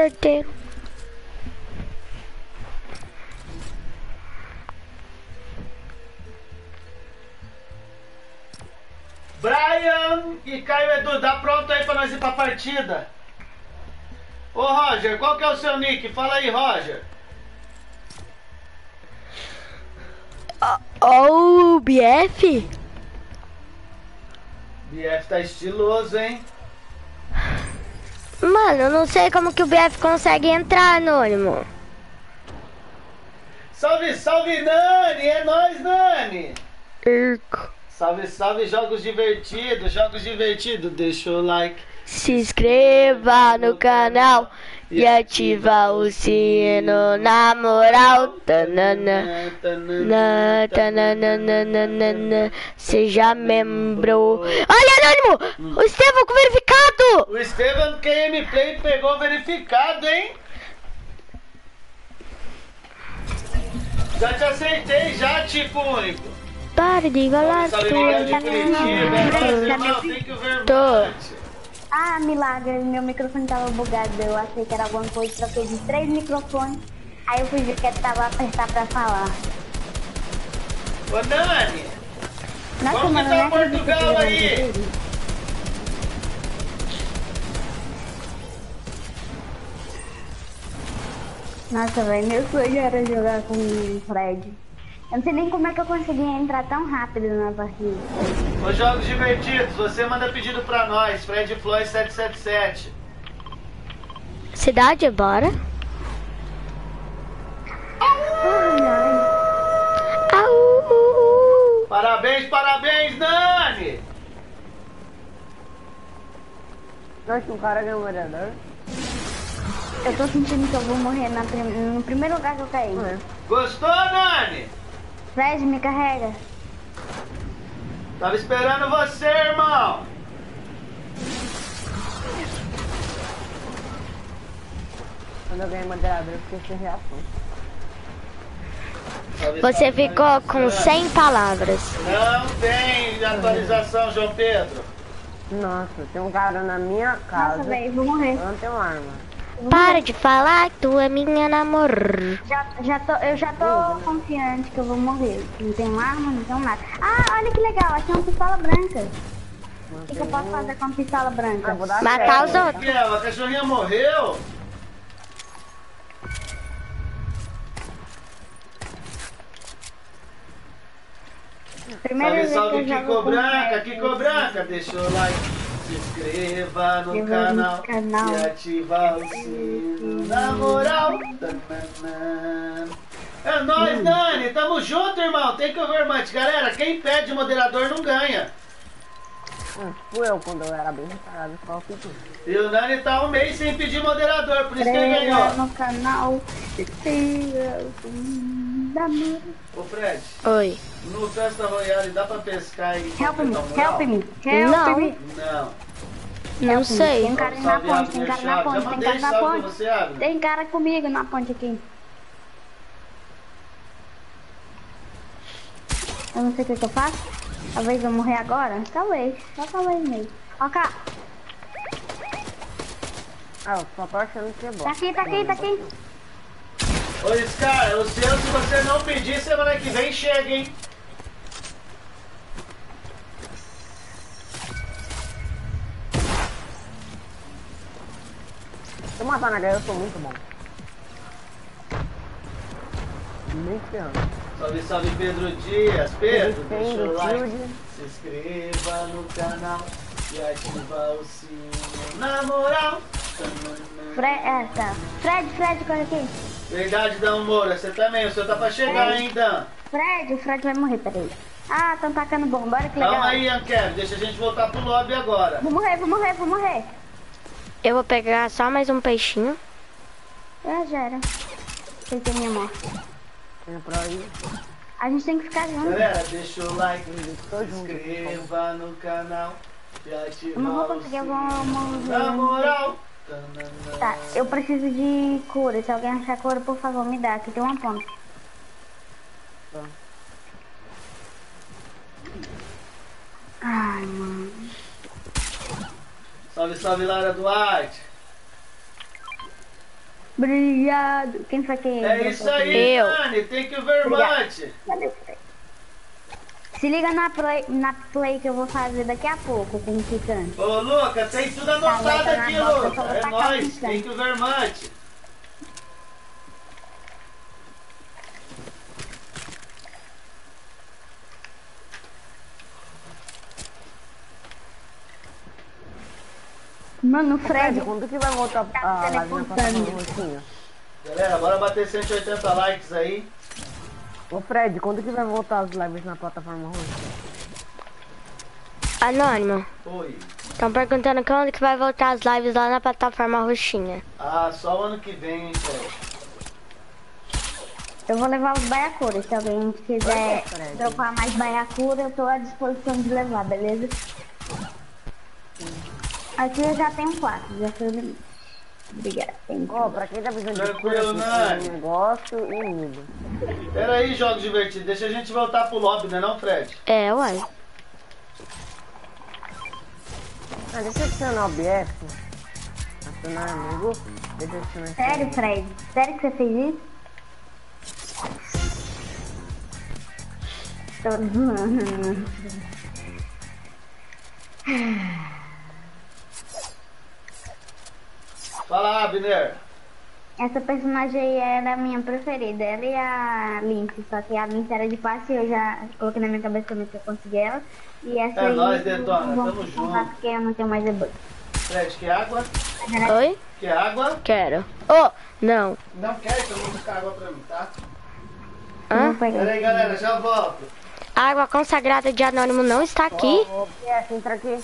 sorteio. Brian e Caio Edu, dá pronto aí pra nós ir pra partida. Ô Roger, qual que é o seu nick? Fala aí, Roger. Ó, o BF? BF tá estiloso, hein? Mano, eu não sei como que o BF consegue entrar, Anônimo. Salve, salve, Nani! É nóis, Nani! Irco. Salve, salve, jogos divertidos, jogos divertidos. Deixa o like. Se inscreva no canal e ativa o sino na moral. Tanana, tananana, seja membro. Olha, Anônimo! O Estevão com verificado! O Estevam Gameplay pegou verificado, hein? Já te aceitei, já, tipo único. Para de enganar Salve, tudo. Miguel de Curitiba. É nóis, irmão. Thank you very Tô. much. Ah, milagre, meu microfone tava bugado. Eu achei que era alguma coisa, troquei de 3 microfones. Aí eu fui ver que tava apertar pra falar. Ô, Nani, Nossa, como que mano, tá não acredito Portugal que eu aí? ganhei. Nossa, velho, meu sonho era jogar com o Fred. Eu não sei nem como é que eu consegui entrar tão rápido na partida. Os jogos divertidos, você manda pedido pra nós, Fred Floyd 777. Cidade, bora. Au. Parabéns, parabéns, Nani! Nossa, o cara ganhou o vereador. Eu tô sentindo que eu vou morrer no primeiro lugar que eu caí. Gostou, Nani? Fred, me carrega. Tava esperando você, irmão. Quando eu ganhei moderador, eu fiquei sem reação. Você ficou com 100 palavras. Não tem atualização, João Pedro. Nossa, tem um cara na minha casa. Nossa, velho, vou morrer. Eu não tenho arma. Para de falar que tu é minha namor. Eu já tô confiante que eu vou morrer. Não tenho arma, não tenho nada. Ah, olha que legal, achei uma pistola branca. O que eu posso fazer com a pistola branca? Ah, vou dar Matar os certo. outros. Miguel, a cachorrinha morreu? Primeira Salve, vez salve, que eu Kiko jogo com Branca, Fred. Kiko Branca. Deixa o like, se inscreva no canal e ativa o sino. Na moral. Tananã. É nóis, Nani. Tamo junto, irmão. Tem que ver mais. Galera, quem pede moderador não ganha. Fui eu quando eu era bem reparado, só pedindo. E o Nani tá um mês sem pedir moderador, por isso que ele Inscreva ganhou. no canal. Ô Fred, Oi. no Festa Royale dá pra pescar e Help me, completar um help mural? me, help Não. me. Não. Não sei. Tem cara na Salve, ponte, tem Abner cara na Chaves. ponte, Já tem mandei cara na salve pra ponte. você, Abner. Tem cara comigo na ponte aqui. Eu não sei o que eu faço. Talvez eu morrer agora? Talvez. Só talvez mesmo. Ó, cá. Ah, eu só tô achando que é bom. Tá aqui, tá aqui, tá aqui. Ô Scar, o seu, se você não pedir, semana que vem chega, hein? Se eu matar na guerra, eu sou muito bom. Nem ferrando. Salve, salve Pedro Dias. Pedro, Tem deixa o do like, Field. se inscreva no canal e ativa o sino. Na moral. Fred, corre aqui. Verdade, Dan Moura, você também. O seu tá pra chegar, hein, Dan? O Fred vai morrer, peraí. Ah, tão tacando bomba, olha que legal. Calma aí, Ankev, deixa a gente voltar pro lobby agora. Vou morrer. Eu vou pegar só mais um peixinho. Já era. Aceitei minha morte. Tem por aí. A gente tem que ficar junto. Galera, deixa o like, Tô se junto. inscreva no canal e ativa Eu não vou o conseguir, eu vou sino. morrer. Na moral. Tá, eu preciso de cura. Se alguém achar cura, por favor, me dá. Aqui tem uma ponta. Tá. Ai, mano. Salve, salve, Lara Duarte. Obrigado. Quem foi que... É isso aí, Eu. Dani. Thank you very much. Cadê o Fred? Se liga na play que eu vou fazer daqui a pouco com o Kikante. Ô, Luca, tem tudo anotado Tá, aqui, na nota, Luca. eu vou É tacar nóis. o Kikante. Thank you very much. Mano, o Fred, Fred... quando que vai voltar Tá a live na plataforma teleportando. roxinha? Galera, bora bater 180 likes aí. Ô Fred, quando que vai voltar as lives na plataforma roxinha? Anônimo. Oi. Estão perguntando quando que vai voltar as lives lá na plataforma roxinha. Ah, só o ano que vem, hein, Fred. Eu vou levar os baiacuras. Se alguém quiser Fred. dropar mais baiacura, eu tô à disposição de levar, beleza? Aqui eu já tenho 4, já foi o limite. Obrigada. Ó, pra quem tá precisando de Tranquilo, cura, Nani. tem um negócio e unido. Pera aí, jogos divertidos. Deixa a gente voltar pro lobby, né não, Fred? É, uai. Ah, deixa eu adicionar o BF. Adicionar amigo. Deixa eu adicionar esse Sério, Fred? Sério que você fez isso? Tô zoando. Fala, Abner. Essa personagem aí era a minha preferida, ela e a Lince, só que a Lince era de passe e eu já coloquei na minha cabeça também que eu consegui ela. E essa É aí nóis, Detona, não vou tamo comprar junto. porque eu não tenho mais debug. Fred, quer água? Oi? Quer água? Quero. Oh, não. Não quer? Então vou buscar água pra mim, tá? Eu Hã? vou pegar. Pera aí, galera, já volto. A água consagrada de Anônimo não está aqui. Ô, BF, entra aqui.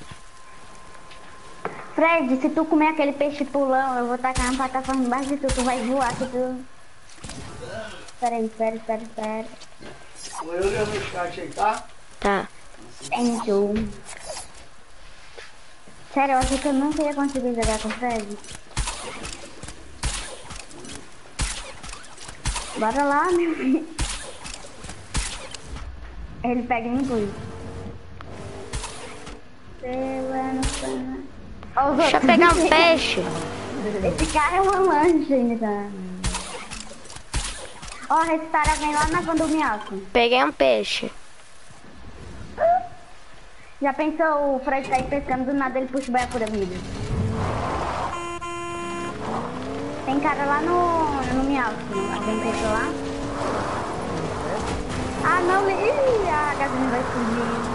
Fred, se tu comer aquele peixe pulão, eu vou tacar na plataforma embaixo de tu, tu vai voar, que tu... Espera aí, espera. Vou eu ler no chat aí, tá? Tá. Thank you. Sério, eu achei que eu nunca ia conseguir jogar com o Fred. Bora lá, meu filho. Ele pega em impulso. Deixa eu pegar um peixe. Esse cara é uma lancha ainda. Ó, ressuscitar alguém lá na van do Minhoca. Peguei um peixe. Já pensou o Fred sair pescando, do nada ele puxa o baiacu da vida. Tem cara lá no Minhoca. Alguém pensou lá? Ah, não. Ih, a gasolina vai explodir.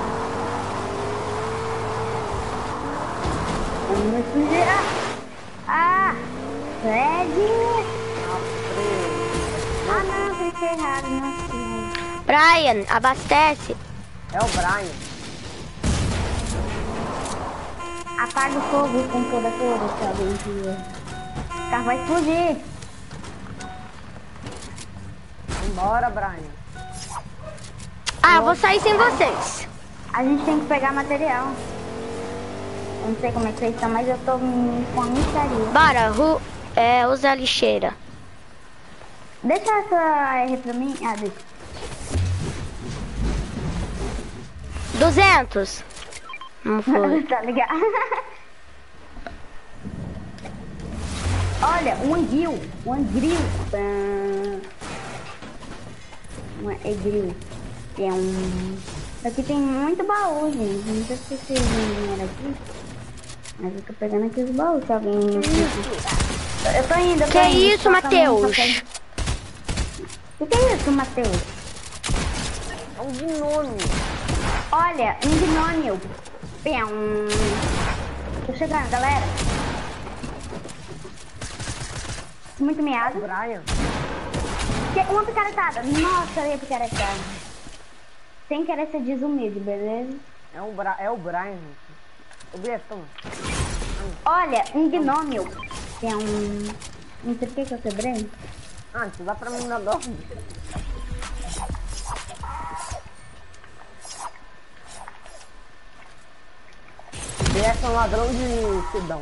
Vai explodir. Ah, Fred. Ah, não, pensei errado. Não. Brian, abastece. É o Brian. Apaga o fogo com toda a cor, se alguém quiser. O carro vai explodir. Vambora, Brian. Ah, eu vou sair sem vocês. A gente tem que pegar material. Eu não sei como é que vocês estão, mas eu tô com a micharia. Bora, usa a lixeira. Deixa essa R pra mim. Ah, deixa. 200. Não foi. Tá ligado? Olha, um anguil. Um egril. É um... Aqui tem muito baú, gente. Não sei se vocês vieram aqui. Mas eu tô pegando aqui os baús, se alguém... Eu tô indo, Que isso, Matheus? O que é isso, Matheus? É um gnome. Olha, um gnômio. Tô chegando, galera. Muito meado. Brian. Uma picaretada. Nossa, eu ia picaretar. Sem querer ser desumilde, beleza? É o Brian, gente. O BF, toma. Olha, um gnômio. Que é um... Não sei por que eu quebrei. Ah, isso dá pra mim na dó. BF é um ladrão de sidão.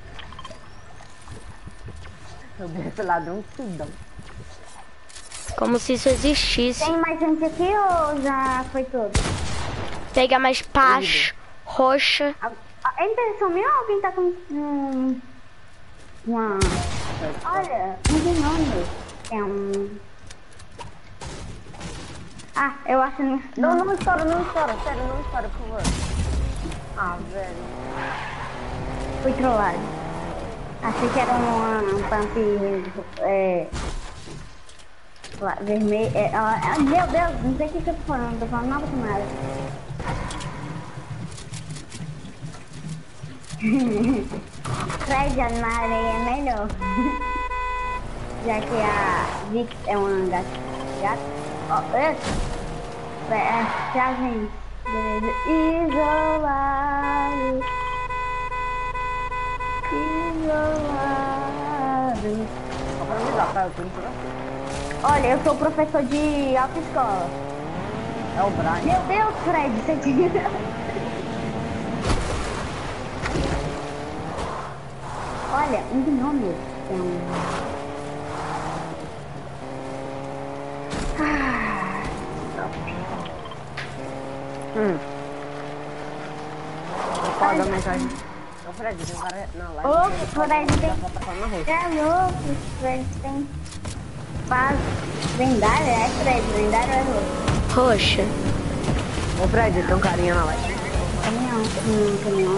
O BF é ladrão de sidão. Como se isso existisse. Tem mais gente aqui ou já foi tudo? Pega mais paz roxa. A impressão minha ou alguém tá com uma Olha, um de nome. É um... Ah, eu acho que Não, não estoura, não estoura. Sério, não estoura, por favor. Ah, velho. Fui trollado. Achei que era um pump vermelho. Meu Deus, não sei o que eu tô falando. Tô falando nada com nada. Fred na areia é melhor. Já que a Vic é uma gata. Ó, já vem. Isolado. Só pra me dar, tá? Eu tô indo pra você. Olha, eu sou professor de autoescola. É o Brian. Meu Deus, Fred, você tinha... Olha, um gnome. É um... Apaga a mensagem. Ô, Fred, tem um cara na live. Ô, Fred, tem... Plataforma roxa. É louco, Fred, tem... Faz... Lendário, é Fred, lendário é louco. Roxa. Ô, Fred, tem um carinha na live. Caminhão.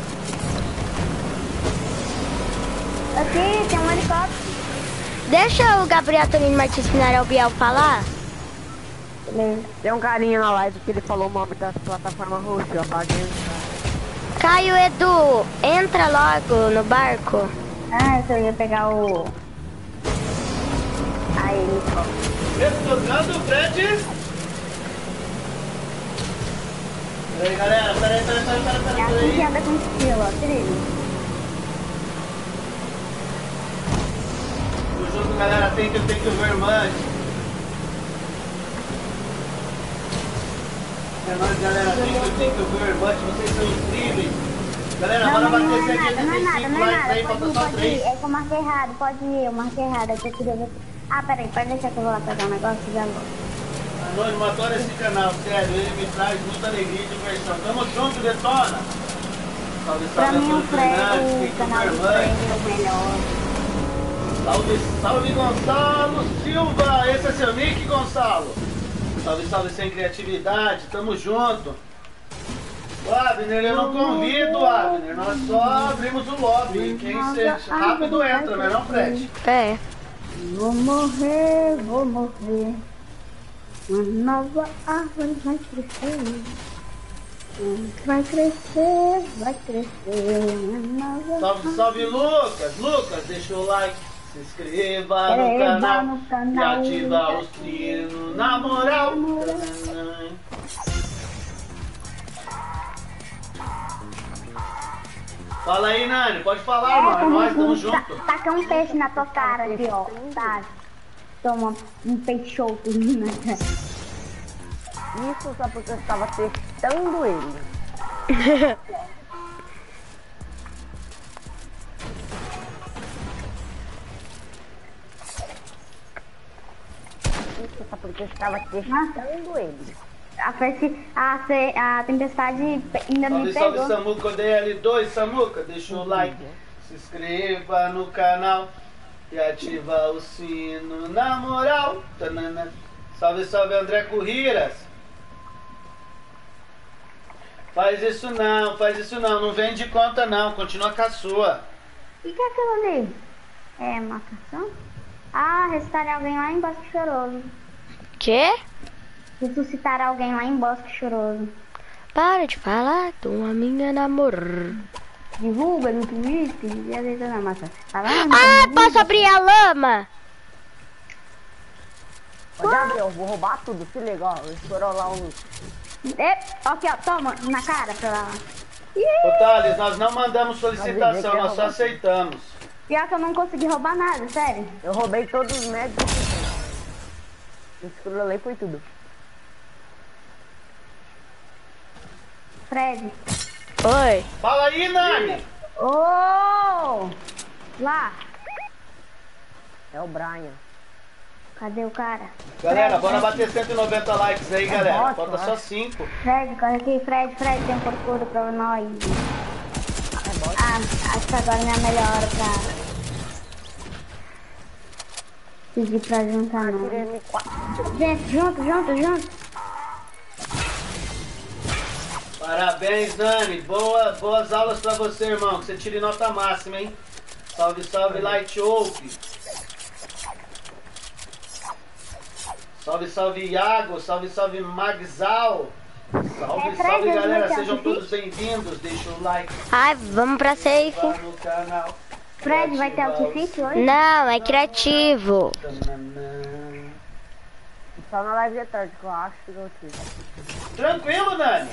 Aqui, tem um helicóptero. Deixa o Gabriel Tonino Martins Pinarel Biel falar. Beleza. Tem um carinha na live que ele falou o nome da plataforma roxa. Eu apaguei. Caio Edu, entra logo no barco. Ah, eu ia pegar o... Aí, helicóptero. Estudando, Fred. Peraí, galera. É Peraí. assim que anda com estilo, ó, querido. O jogo, galera, tem que ver mais. É nóis, galera. Tem que ver mais. Vocês são incríveis. Galera, bora bater 185 likes aí, falta só 3. É que eu marquei errado, pode ir, eu marquei errado, é que eu queria ver... Ah, peraí, pode deixar que eu vou lá pegar um negócio e já vou. Anônimo, adoro esse canal, sério, ele me traz muita alegria e diversão. Tamo junto, Detona! Salve, Pra salve mim a o todos os canais, canal tem do que ver Fred mais. é o melhor. Salve Gonçalo Silva, esse é seu nick, Gonçalo. Salve sem criatividade, tamo junto. O Abner, eu não convido, Abner, nós só abrimos o lobby. Quem seja rápido entra, mas não, Fred? É. Vou morrer. Uma nova árvore vai crescer. Vai crescer. Uma nova Salve Lucas, deixa o like, se inscreva no canal e ativa o sino, na moral. Fala aí, Nani, pode falar, mano, nós estamos juntos. Taca um peixe na tua cara aqui, ó. Tá. Toma um peixe solto na cara. Isso só porque eu estava testando ele. Isso só porque eu estava testando ele. A tempestade ainda me Salve pegou. Samuca DL2, Samuca, deixa o like, se inscreva no canal e ativa o sino, na moral. Tanana. Salve André Corriras. Faz isso não, não vende conta não, continua com a sua. O que é aquilo ali? É marcação? Ah, ressuscitar alguém lá em Bosque Choroso. Quê? Ressuscitar alguém lá em Bosque Choroso. Para de falar com a minha namorada. Divulga no Twitter e às vezes na massa. Ah, posso abrir a lama? Ô, Gabriel, vou roubar tudo, se liga, ó. Estourou lá um... Aqui, ó, toma, na cara pra lá. Ô Thales, nós não mandamos solicitação, nós só aceitamos. Pior que eu não consegui roubar nada, sério. Eu roubei todos os médicos. Escrolei foi tudo. Fred. Oi. Fala aí, Nani! Ô! Lá. É o Brian. Cadê o cara? Galera, Fred, bora bater 190 likes aí, galera. Falta só 5. Fred, corre aqui, Fred, tem um procura pra nós. Acho que agora não é a melhor hora pra... Pedi pra juntar não. Tirei M4. Gente, junto. Parabéns, Nani. Boas aulas pra você, irmão. Que você tire nota máxima, hein? Salve, salve, Light Oak. Salve, salve, Iago. Salve, salve, Magzal. Salve, salve, galera. Sejam todos bem-vindos. Deixa o like. Ai, vamos pra safe. No canal. Fred, vai ter outfit hoje? Não, é criativo. Só na live de tarde que eu acho que eu tive. Tranquilo, Nani?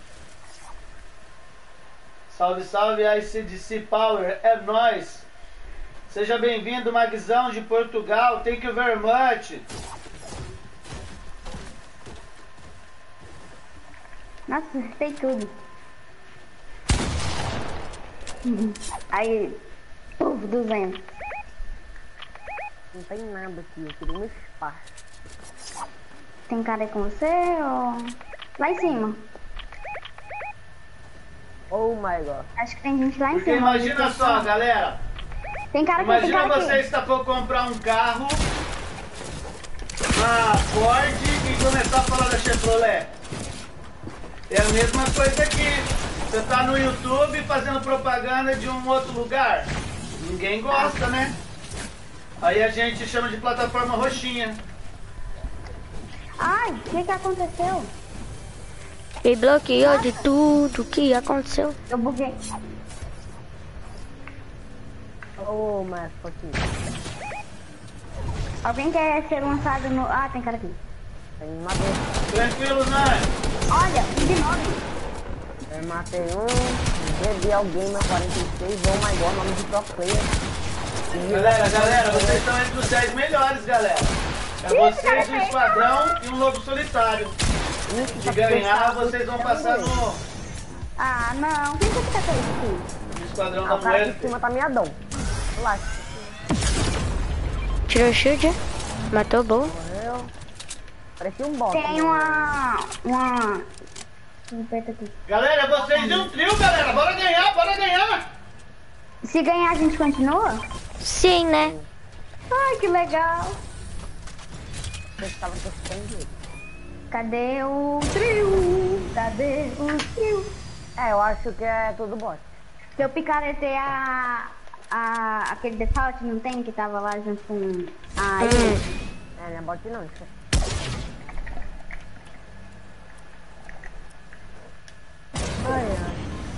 Salve, salve, ICDC Power. É nóis. Seja bem-vindo, Magzão de Portugal. Thank you very much. Nossa, acertei tudo. Aí, 200. Não tem nada aqui, eu queria um espaço. Tem cara aí com você ou... Lá em cima. Oh my god. Acho que tem gente lá em Porque cima. imagina só, galera. Tem cara aqui, tem Imagina cara você aqui. está por comprar um carro, uma Ford, e começar a falar da Chevrolet. É a mesma coisa aqui. Você está no YouTube fazendo propaganda de um outro lugar. Ninguém gosta, né? Aí a gente chama de plataforma roxinha. Ai, o que aconteceu? Me bloqueou de tudo que aconteceu. Eu buguei. Oh, mas pouquinho. Alguém quer ser lançado no... Ah, tem cara aqui. Tem madeira. Tranquilo, Nani? Olha, de novo. Eu matei um. GBL Gamer 46. Oh my god, nome de pro player. Galera, vocês estão entre os 10 melhores, galera. É vocês, um esquadrão e um lobo solitário. Se ganhar, vocês vão passar no Ah, não. Quem que tá com isso? esquadrão Ah, da o cara moeda. de cima tá miadão. Relaxa. Tirou o shield. Matou, bom. Morreu. Parecia um boss. Tem uma... Aperta aqui. Galera, vocês de um trio, galera. Bora ganhar, bora ganhar. Se ganhar, a gente continua? Sim, né? Ai, que legal. Eu tava testando. Cadê o trio? Cadê o trio? É, eu acho que é tudo bot. Se eu picaretei aquele default, não tem? Que tava lá junto com a... É, não é bot não. Isso. Ai, ai.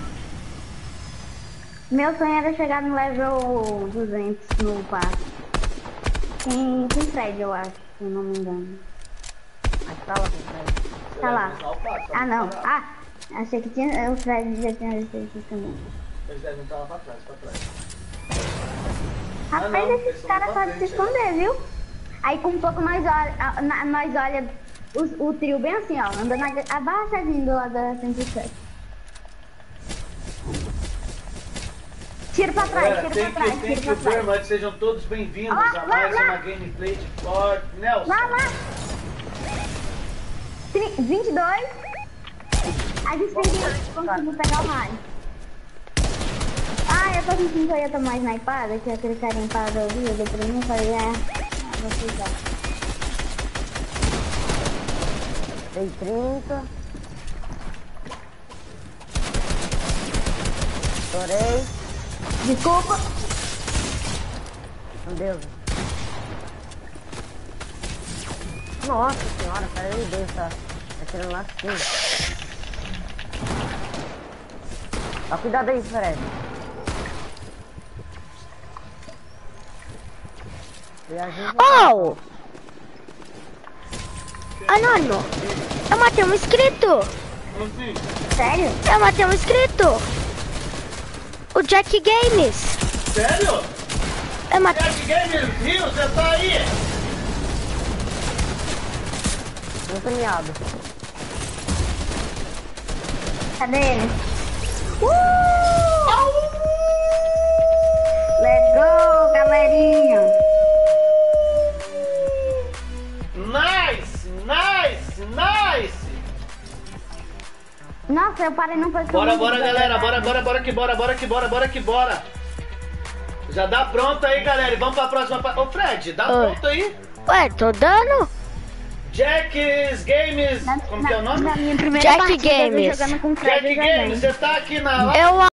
Meu sonho era chegar no level 200 no passe. Com Fred, eu acho, se eu não me engano. Mas tá lá com o Fred. Tá lá. Ah, não. Ah, achei que tinha, o Fred já tinha visto aqui também. Eles devem estar lá pra trás. Rapaz, não, esses eles caras são pra sabem se frente, esconder, viu? Aí com um pouco nós olha o trio bem assim, ó, andando abaixadinho do lado da 107. Tiro pra trás, Galera, tiro pra trás, thank tiro you pra very trás. much. Sejam todos bem-vindos Lá, a lá, mais lá. uma gameplay de Ford. Nelson. Lá. 22. A gente tem que conseguir pegar o raio. Ah, eu tô sentindo que eu ia tomar snipada, que aquele carinha parou ali, eu dei pra mim e falei, vou ficar. Dei 30. Estourei. Desculpa. Meu Deus. Nossa senhora, peraí, Deus tá atirando lá assim. Ó, cuidado aí, Fred. Oh! Anônimo, eu matei um inscrito. Enfim, Sério? Eu matei um inscrito. O Jack Games. sério? Eu matei... Jack Gamer Rio, você tá aí? Muito miado. Cadê ele? Let's go, galerinha. Nice! Nossa, eu parei num posição. Bora, muito galera, devagar. bora que bora. Já dá pronto aí, galera. E vamos pra próxima. Ô, Fred, dá pronto aí. Ué, tô dando. Jack's Games. Como que é o nome? Na minha primeira Jack partida, eu Games. jogando com o Fred, Jack eu já ganhei. Games, você tá aqui na live? Eu